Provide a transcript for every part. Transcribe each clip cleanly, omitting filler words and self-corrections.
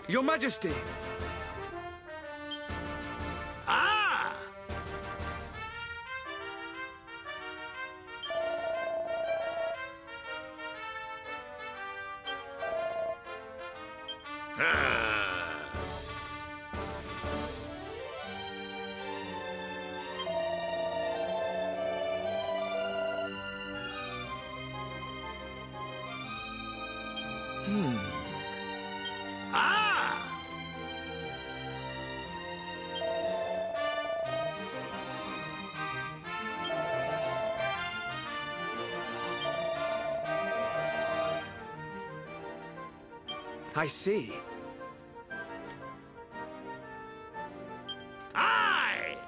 Your Majesty! Ah! Ah! I see. Aye!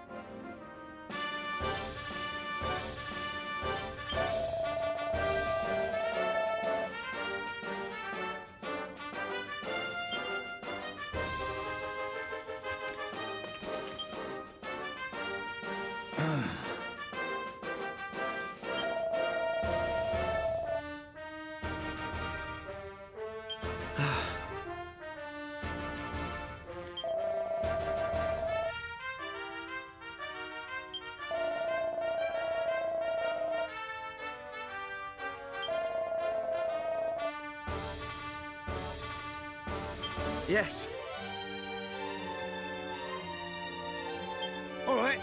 Yes. All right.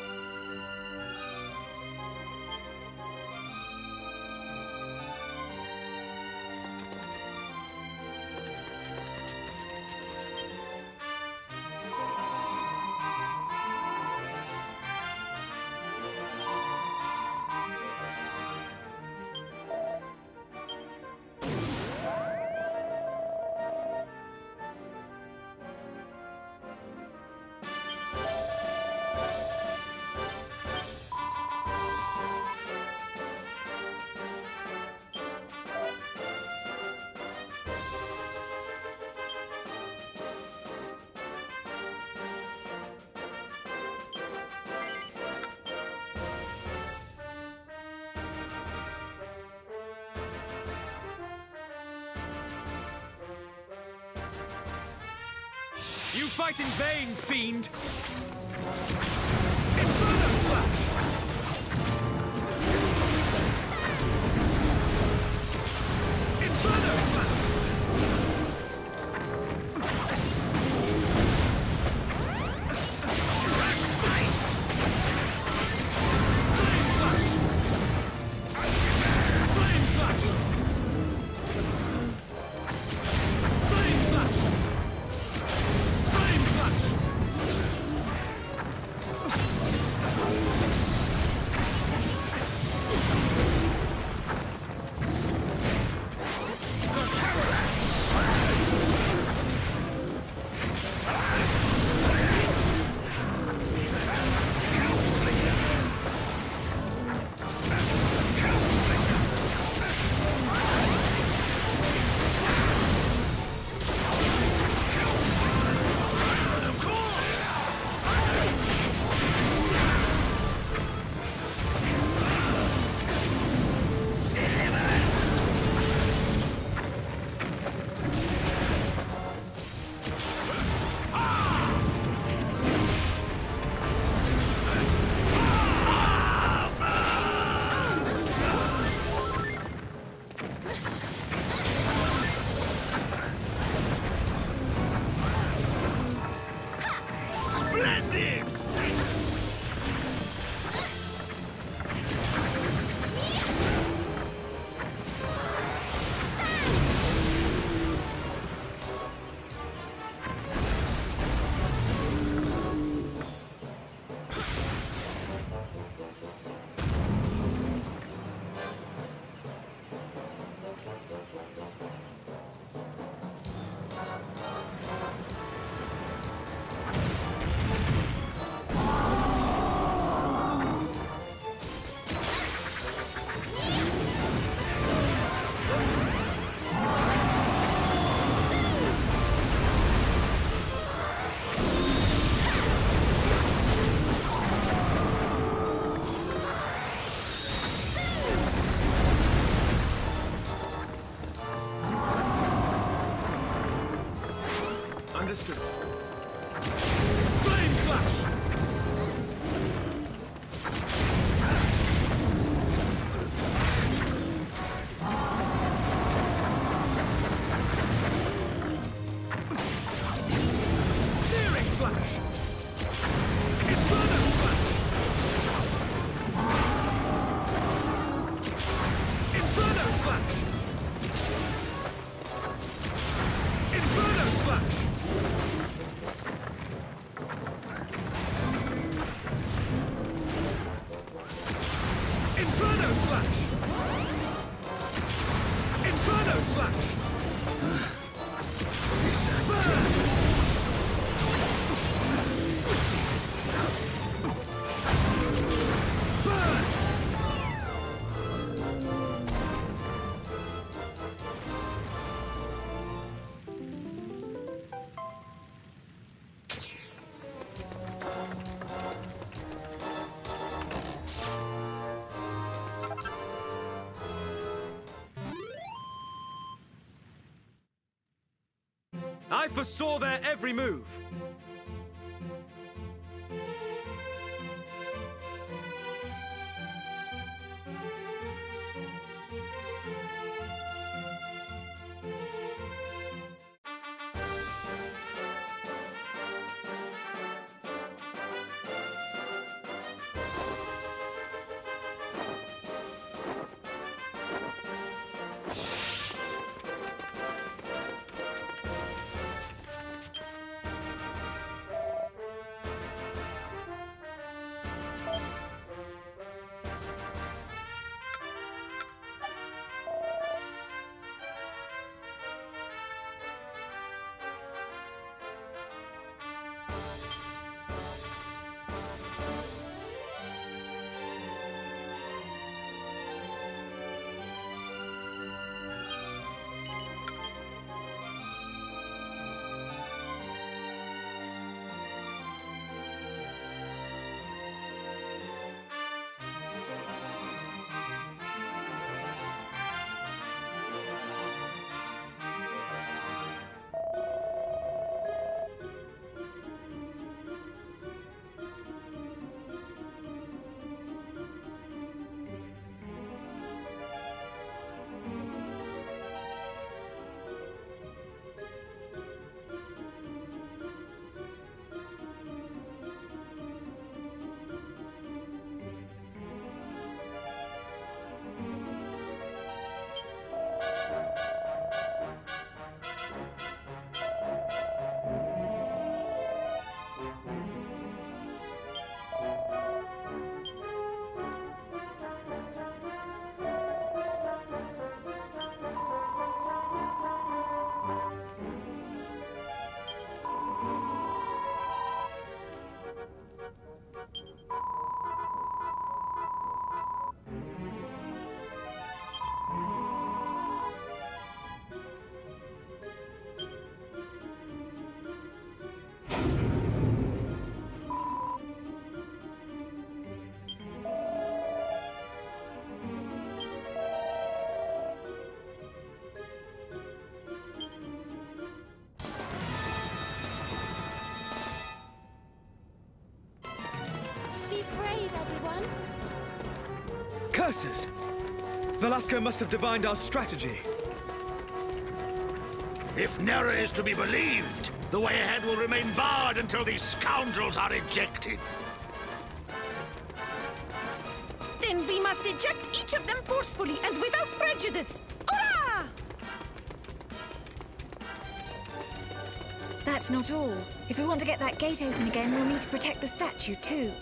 You fight in vain, fiend! Inferno Slash! Inferno Slash! Crash Ice! Flame Slash! Flame Slash! Flame Slash! Flame Slash! Understood. Flame slash! Searing slash! Inferno slash! Inferno slash! Inferno slash! Inferno slash! Inferno slash! Burn! Burn! I foresaw their every move. Curses! Velasco must have divined our strategy. If Nera is to be believed, the way ahead will remain barred until these scoundrels are ejected. Then we must eject each of them forcefully and without prejudice. Hurrah! That's not all. If we want to get that gate open again, we'll need to protect the statue, too.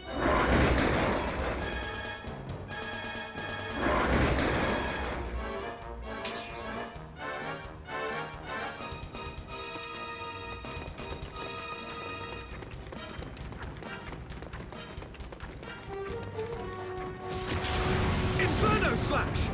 Inferno slash!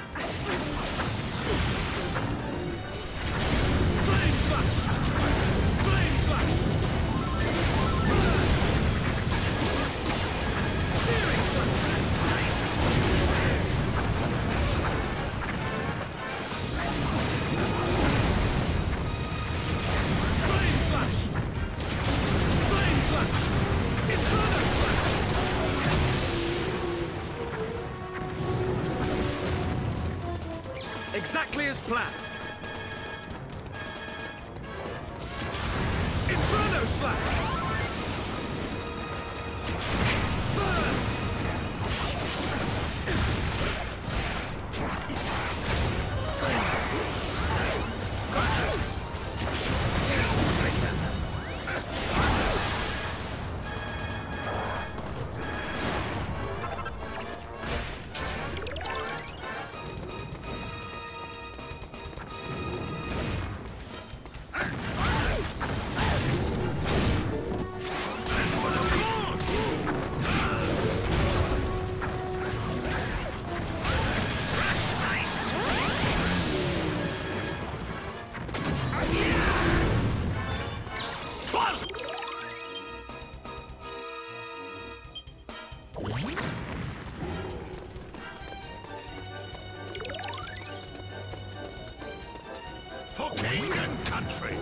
Flame slash! Exactly as planned. Inferno Slash! Burn! For king and country.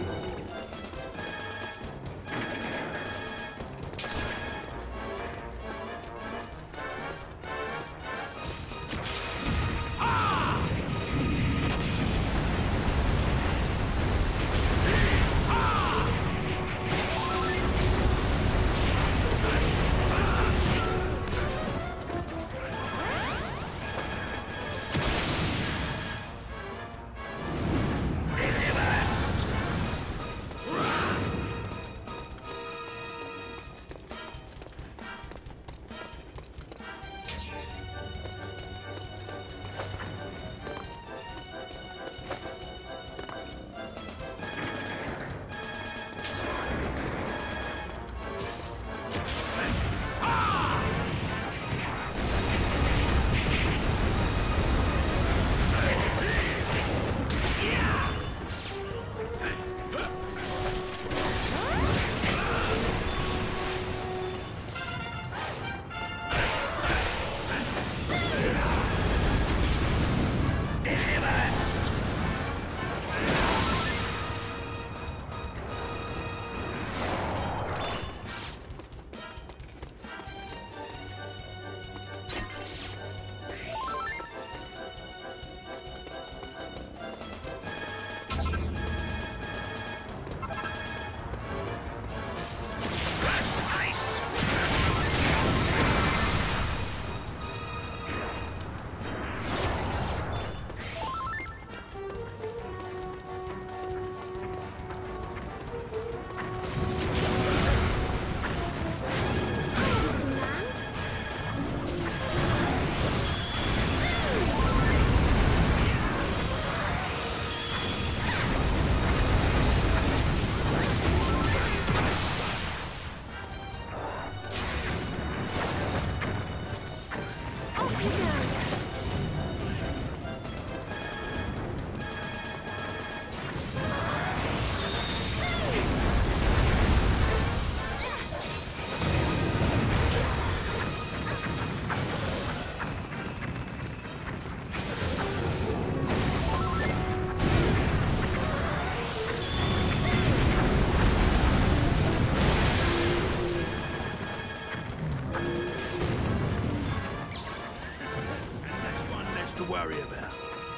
To worry about.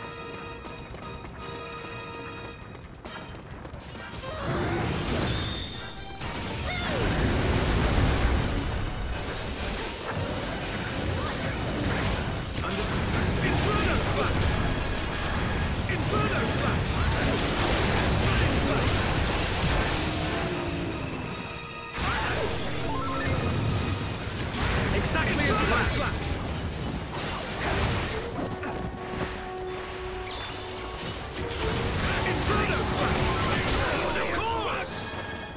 Inferno Slash! Inferno Slash! Flame Slash! Exactly as planned. Slash! Inferno Slash! Of course!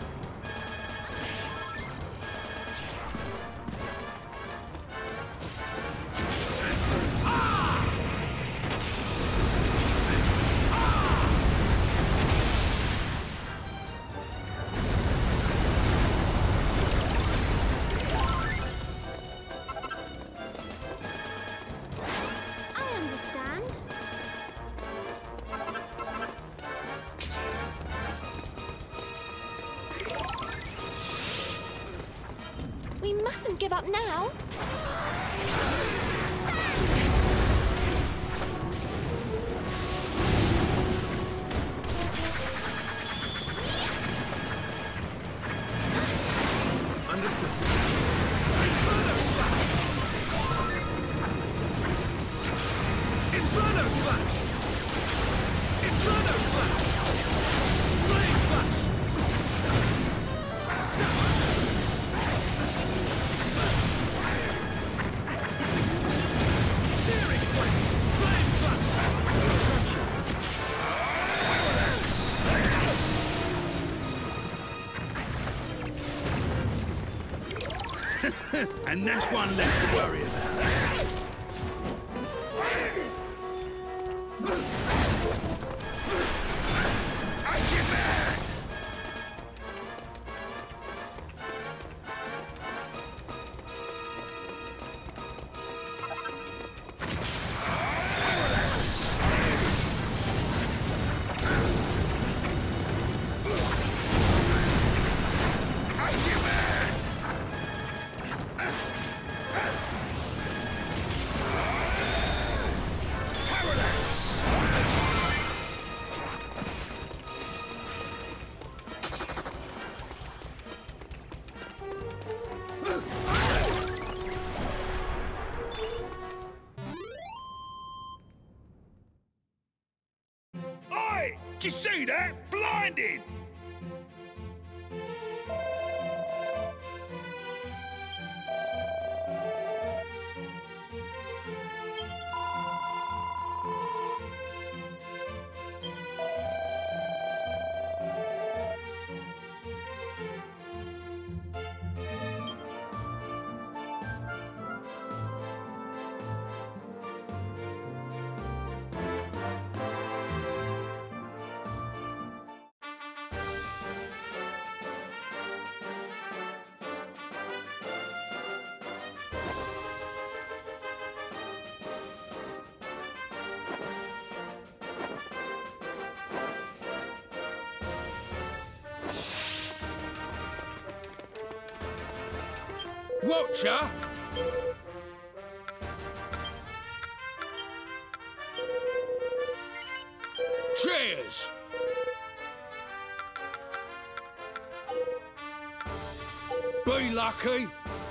We mustn't give up now. Slash! Inferno Slash! Flame Slash! Searing Slash! Flame Slash! And that's one less to worry about. Did you see that? Blinding! Watcher! Cheers! Be lucky!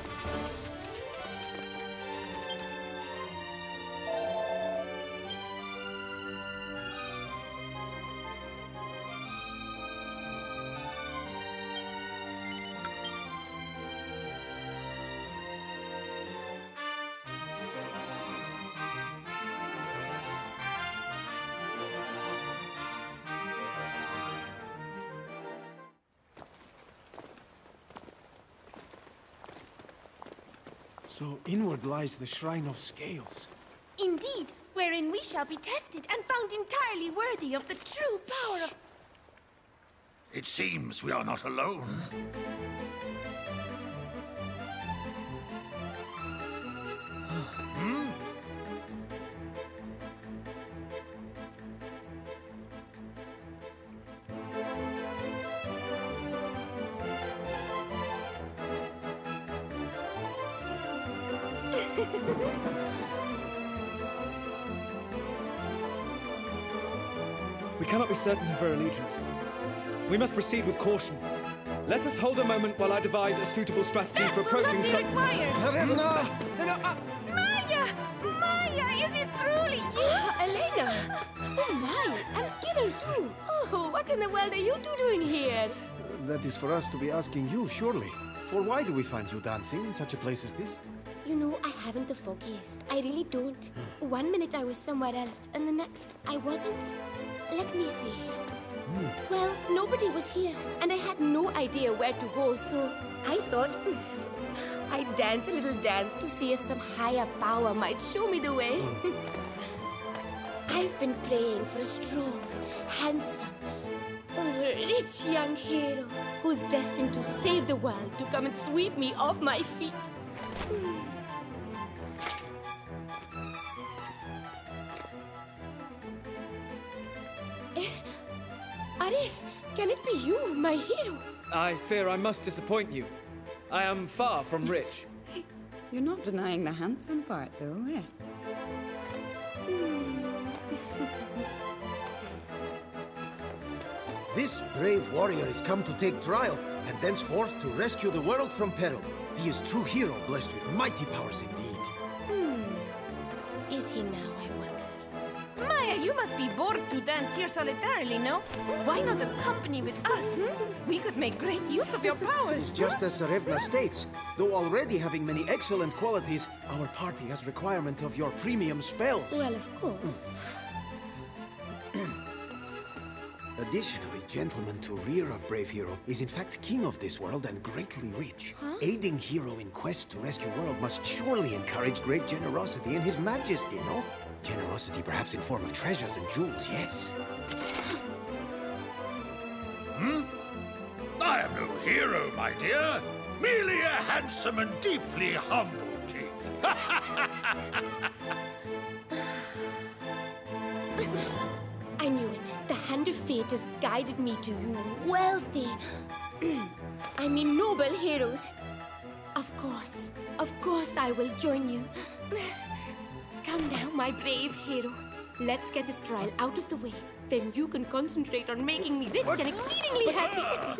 So inward lies the Shrine of Scales. Indeed, wherein we shall be tested and found entirely worthy of the true power of... It seems we are not alone. We cannot be certain of her allegiance. We must proceed with caution. Let us hold a moment while I devise a suitable strategy for approaching such... Tsarevna! Maya! Maya, is it truly you? Elena! Oh my, and Kiddo too! Oh, what in the world are you two doing here? That is for us to be asking you, surely. For why do we find you dancing in such a place as this? You know, I haven't the foggiest. I really don't. One minute I was somewhere else, and the next I wasn't. Let me see. Well, nobody was here, and I had no idea where to go, so I thought I'd dance a little dance to see if some higher power might show me the way. I've been praying for a strong, handsome, rich young hero who's destined to save the world to come and sweep me off my feet. Are, can it be you, my hero? I fear I must disappoint you. I am far from rich. You're not denying the handsome part, though, eh? This brave warrior is come to take trial, and thenceforth to rescue the world from peril. He is true hero, blessed with mighty powers indeed. Is he now, I wonder? Leia, you must be bored to dance here solitarily, no? Why not accompany with us? We could make great use of your powers. Just as Serevna states, though already having many excellent qualities, our party has requirement of your premium spells. Well, of course. Additionally, Gentleman to rear of Brave Hero is in fact king of this world and greatly rich. Aiding Hero in quest to rescue world must surely encourage great generosity in his majesty, no? Generosity perhaps in form of treasures and jewels, yes. I am no hero, my dear. Merely a handsome and deeply humble king. I knew it. The hand of fate has guided me to you wealthy, noble heroes. Of course I will join you. Come now, my brave hero. Let's get this trial out of the way. Then you can concentrate on making me rich and exceedingly happy.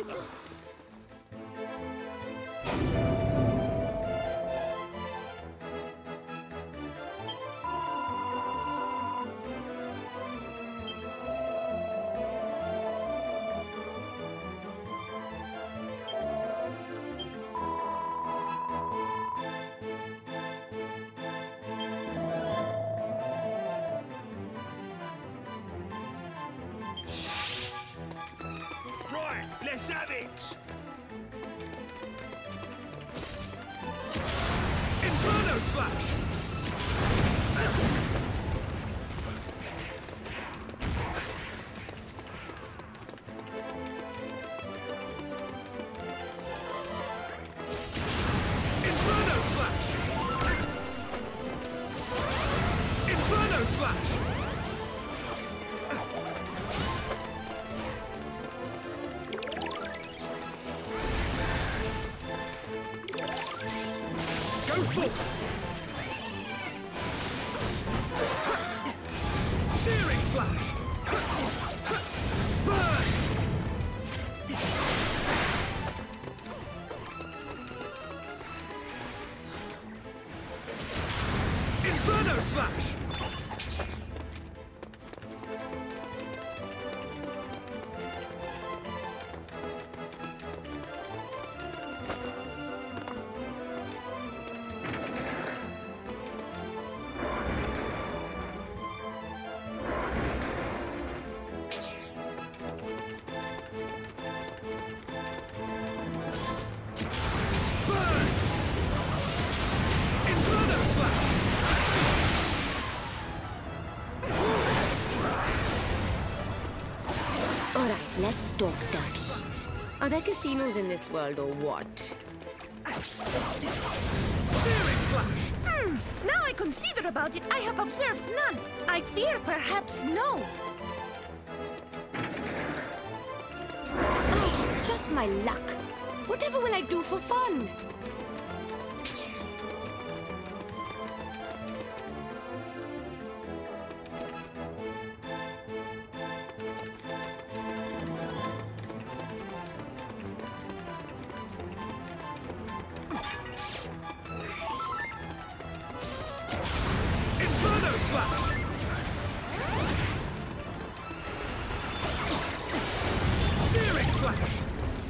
Right, let's have it. Inferno Slash! Inferno Slash! Inferno Slash! Go forth! Searing Slash! Burn! Inferno Slash! Burn! Inferno Slash! All right, let's talk dirty. Are there casinos in this world or what? Searing Slash! Now I consider about it, I have observed none. I fear perhaps no. Oh, just my luck. Whatever will I do for fun? Inferno Slash! Searing Slash!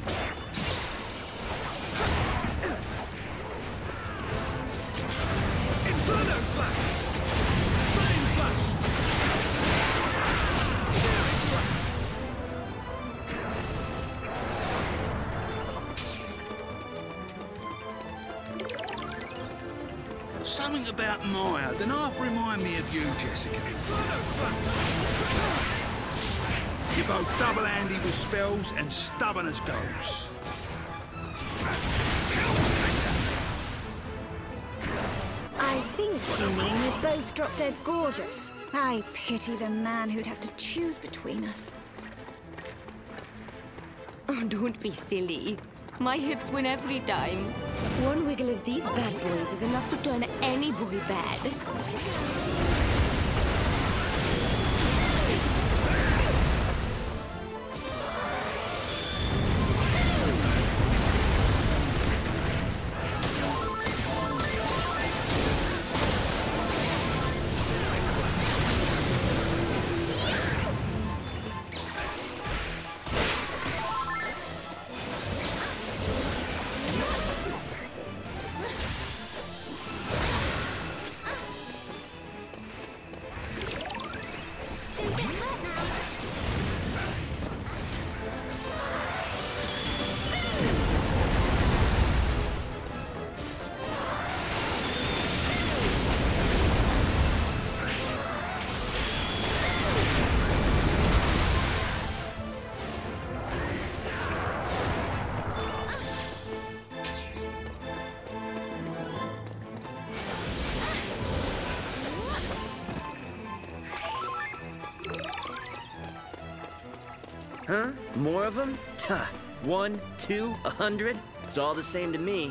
Inferno Slash! Flame Slash! Searing Slash! Something about Maya, then half remind me of you, Jessica. Inferno Slash! You're both double-handy with spells and stubborn as goats. I think you mean we both drop dead gorgeous. I pity the man who'd have to choose between us. Oh, don't be silly. My hips win every time. One wiggle of these bad boys is enough to turn any boy bad. Huh? More of them? Tuh. 1, 2, 100? It's all the same to me.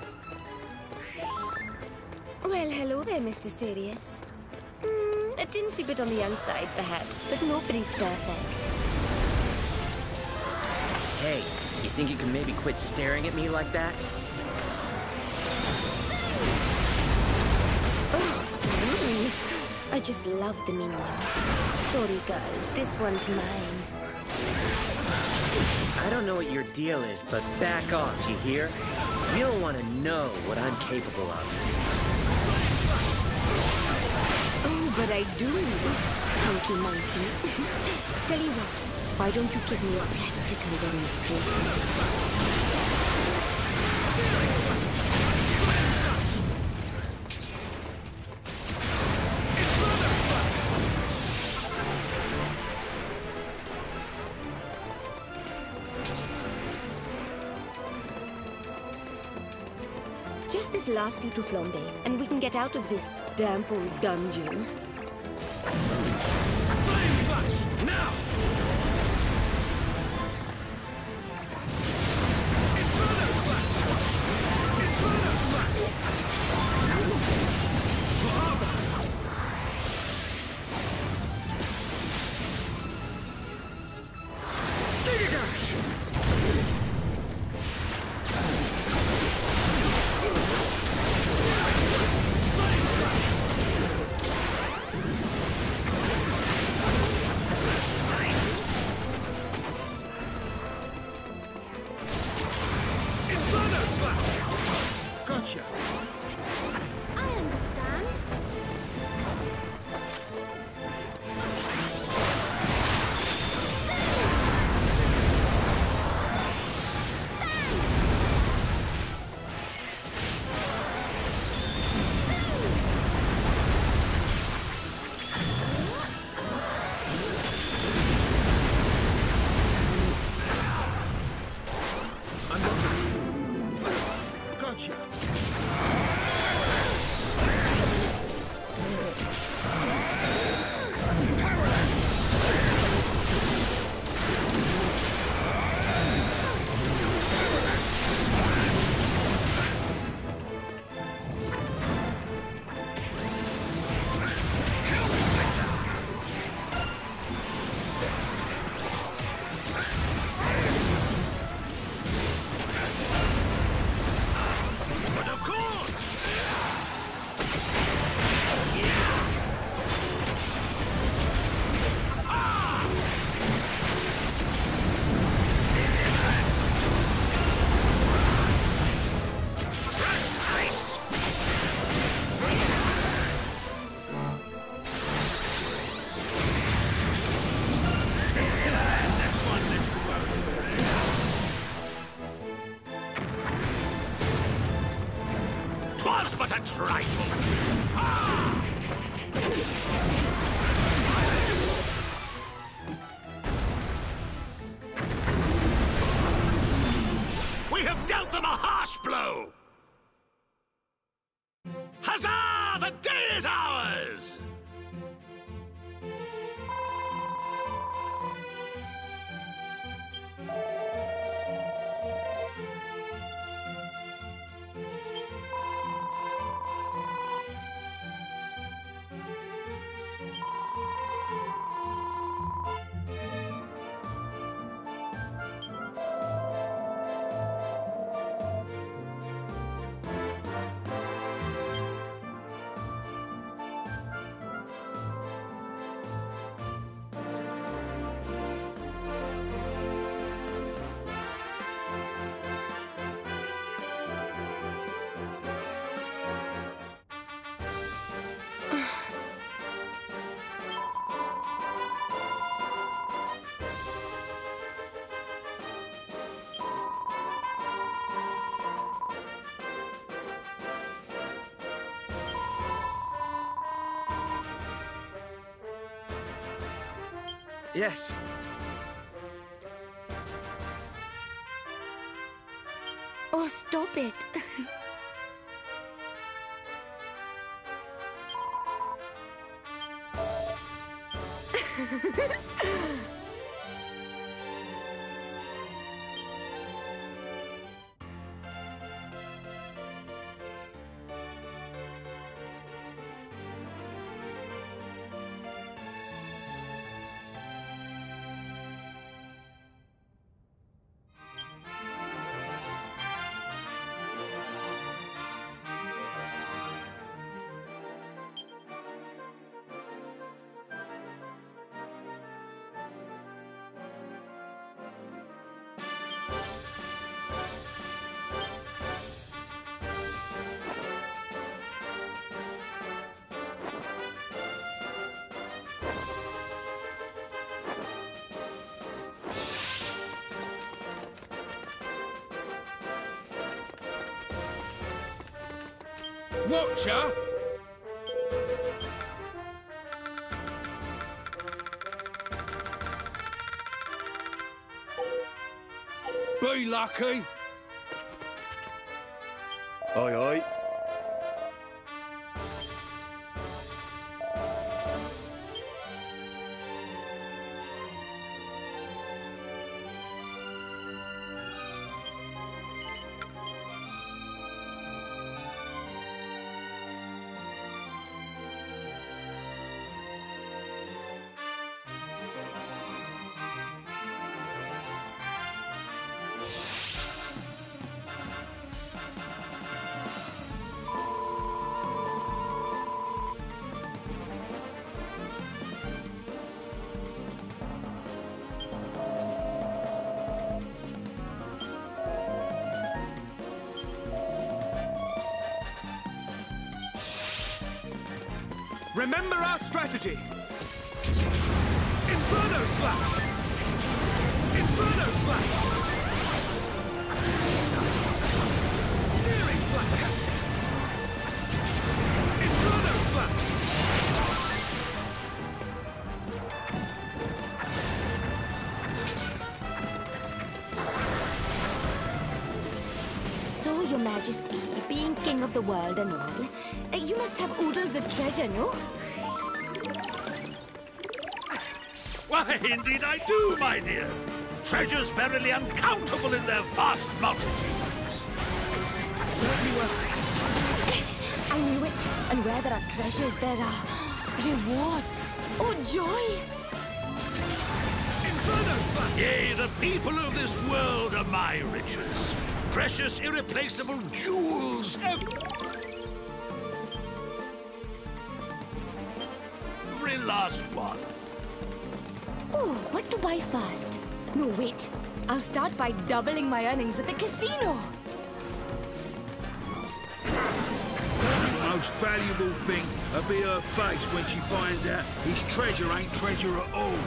Well, hello there, Mr. Sirius. A tinsy bit on the outside, perhaps, but nobody's perfect. Hey, you think you can maybe quit staring at me like that? Oh, sorry. I just love the minions. Sorry, girls, this one's mine. I don't know what your deal is, but back off, you hear? You don't want to know what I'm capable of. Oh, but I do. Funky monkey. Tell you what, why don't you give me a practical demonstration? Just this last few to Flambe, and we can get out of this damp old dungeon. Flame slash! Now! Inferno slash! Inferno slash! For armor! Giga-Gash! Gotcha. I understand. Gotcha. But of course! Crushed ice! Next one, next one. 'Twas but a trifle! Ah! We have dealt them a harsh blow! Huzzah! The day is ours! Yes. Oh, stop it. Watcher! Be lucky! Aye, aye. Remember our strategy! Inferno Slash! Inferno Slash! Searing Slash! Inferno Slash! So, Your Majesty, being king of the world and all, you must have oodles of treasure, no? Why, indeed I do, my dear. Treasures verily uncountable in their vast multitudes. Certainly well. I knew it. And where there are treasures, there are rewards. Oh, joy! Inferno Slash! Yea, the people of this world are my riches. Precious, irreplaceable jewels. Every last one. Oh, what to buy first? No, wait. I'll start by doubling my earnings at the casino. Most valuable thing will be her face when she finds out his treasure ain't treasure at all.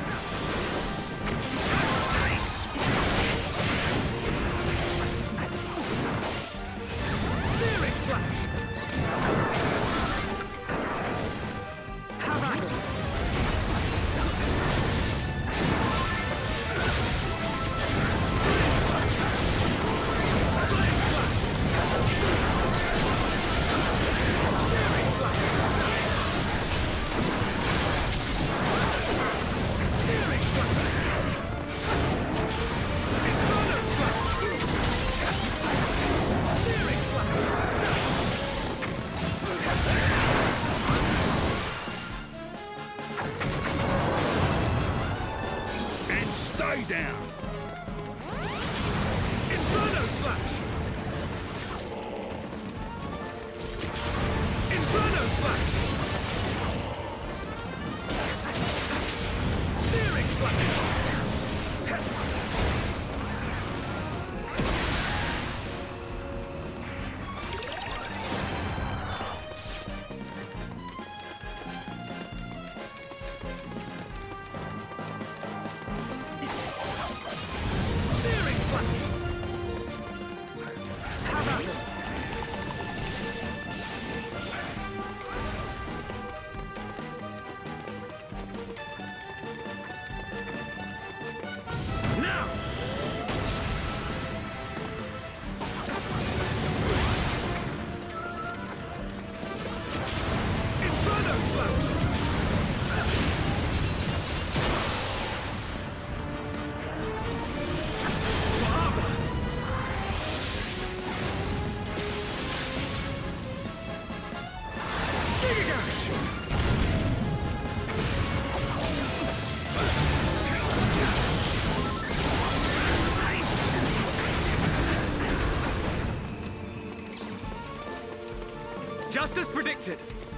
Searing Slash! Have at it! Stay down! Inferno Slash! Inferno Slash! Searing Slash! Just as predicted.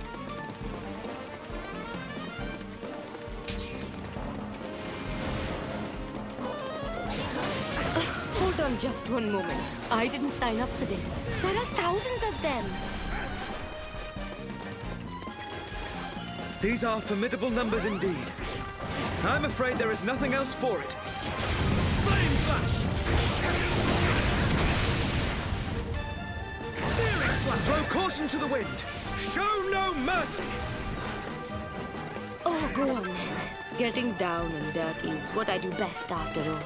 Hold on just one moment. I didn't sign up for this. There are thousands of them. These are formidable numbers indeed. I'm afraid there is nothing else for it. Flame Slash! Searing Slash! Throw caution to the wind! Show no mercy! Oh, go on then. Getting down and dirty is what I do best after all.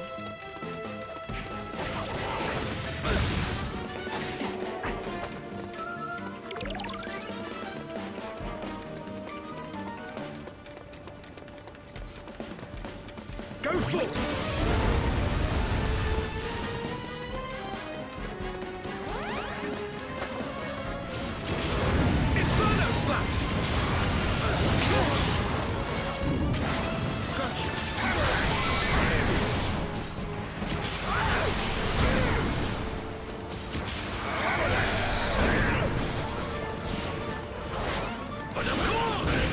Go full! Inferno Slash! Curses! But of course!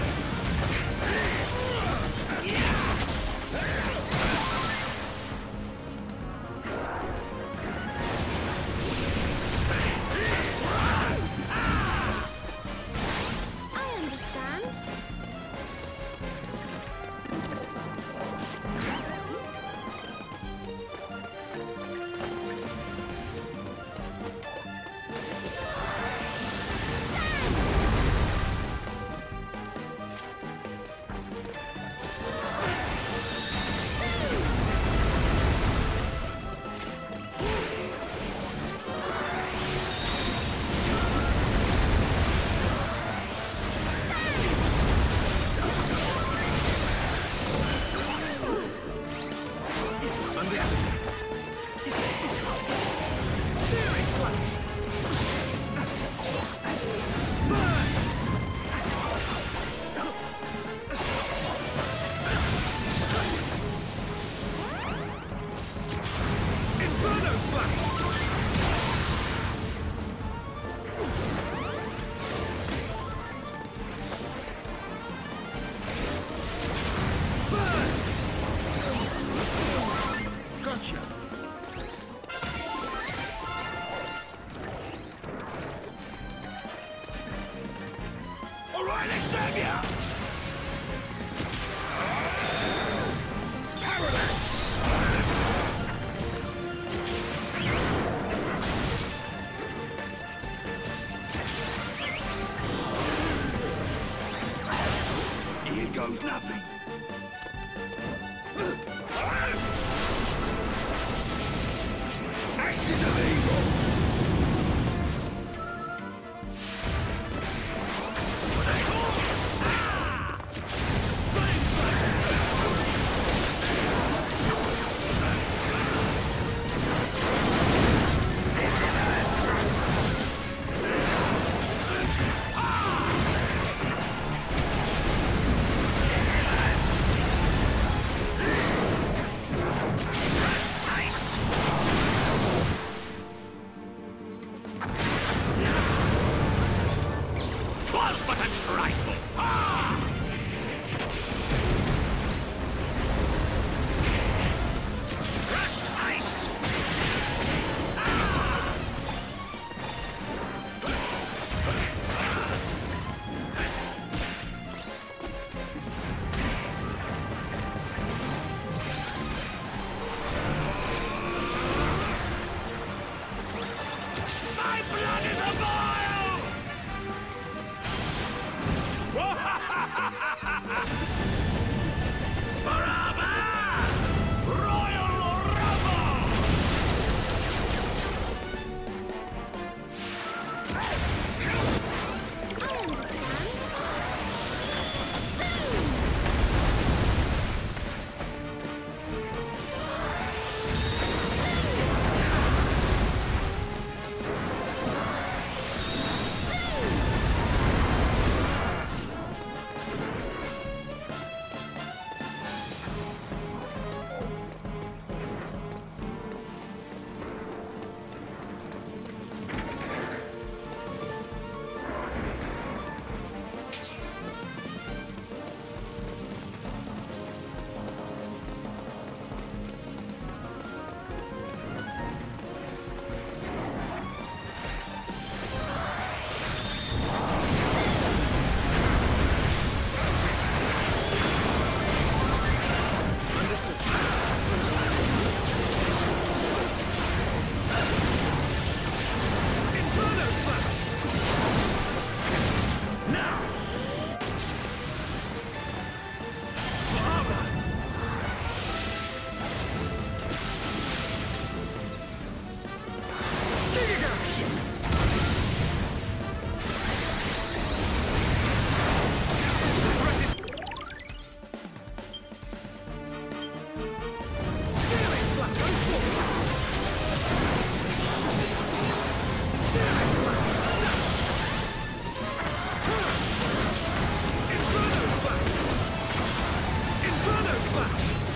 slash!